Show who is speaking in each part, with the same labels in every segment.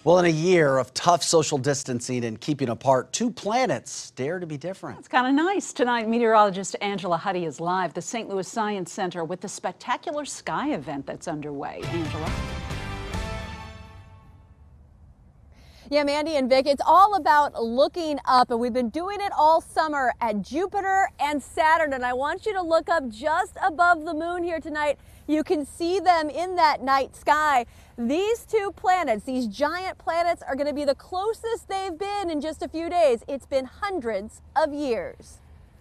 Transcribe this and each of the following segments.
Speaker 1: Well, in a year of tough social distancing and keeping apart, two planets dare to be different.
Speaker 2: It's kind of nice. Tonight, meteorologist Angela Huddy is live at the St. Louis Science Center with the spectacular sky event that's underway. Angela.
Speaker 3: Yeah, Mandy and Vic, it's all about looking up, and we've been doing it all summer at Jupiter and Saturn, and I want you to look up just above the moon here tonight. You can see them in that night sky. These two planets, these giant planets, are going to be the closest they've been in just a few days. It's been hundreds of years.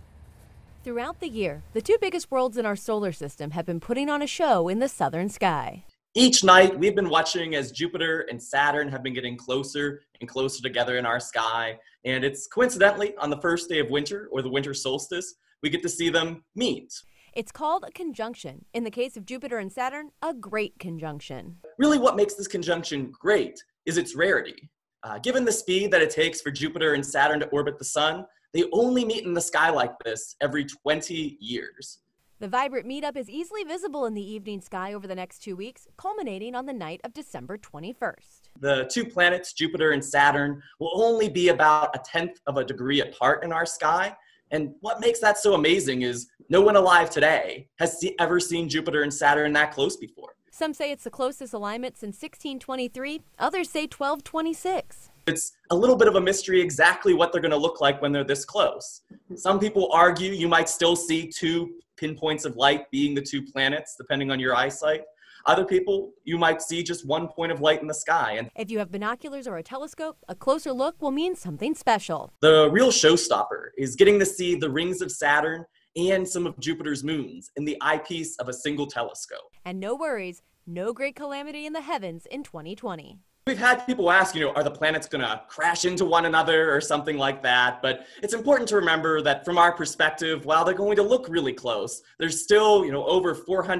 Speaker 4: Throughout the year, the two biggest worlds in our solar system have been putting on a show in the southern sky.
Speaker 5: Each night, we've been watching as Jupiter and Saturn have been getting closer and closer together in our sky. And it's coincidentally on the first day of winter, or the winter solstice, we get to see them meet.
Speaker 4: It's called a conjunction. In the case of Jupiter and Saturn, a great conjunction.
Speaker 5: Really what makes this conjunction great is its rarity. Given the speed that it takes for Jupiter and Saturn to orbit the sun, they only meet in the sky like this every 20 years.
Speaker 4: The vibrant meetup is easily visible in the evening sky over the next 2 weeks, culminating on the night of December 21st.
Speaker 5: The two planets, Jupiter and Saturn, will only be about 1/10 of a degree apart in our sky. And what makes that so amazing is no one alive today has ever seen Jupiter and Saturn that close before.
Speaker 4: Some say it's the closest alignment since 1623. Others say 1226.
Speaker 5: It's a little bit of a mystery exactly what they're going to look like when they're this close. Some people argue you might still see two pinpoints of light being the two planets, depending on your eyesight. Other people, you might see just one point of light in the sky. And
Speaker 4: if you have binoculars or a telescope, a closer look will mean something special.
Speaker 5: The real showstopper is getting to see the rings of Saturn and some of Jupiter's moons in the eyepiece of a single telescope.
Speaker 4: And no worries, no great calamity in the heavens in 2020.
Speaker 5: We've had people ask, are the planets going to crash into one another or something like that? But it's important to remember that from our perspective, while they're going to look really close, there's still, over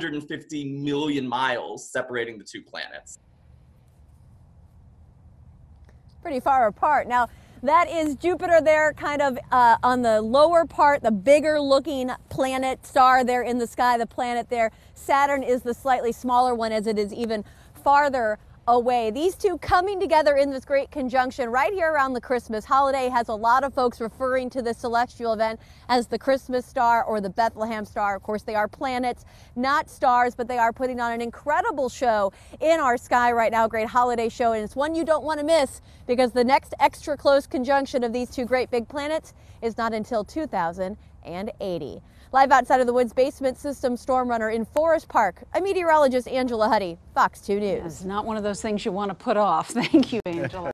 Speaker 5: 450 million miles separating the two planets.
Speaker 3: Pretty far apart. Now, that is Jupiter there, kind of on the lower part, the bigger looking planet star there in the sky, the planet there. Saturn is the slightly smaller one, as it is even farther away. These two coming together in this great conjunction right here around the Christmas holiday has a lot of folks referring to this celestial event as the Christmas star or the Bethlehem star. Of course, they are planets, not stars, but they are putting on an incredible show in our sky right now, a great holiday show, and it's one you don't want to miss because the next extra close conjunction of these two great big planets is not until 2080. Live outside of the Woods Basement System Storm Runner in Forest Park, I'm meteorologist Angela Huddy, Fox 2 News.
Speaker 2: It's not one of those things you want to put off. Thank you, Angela.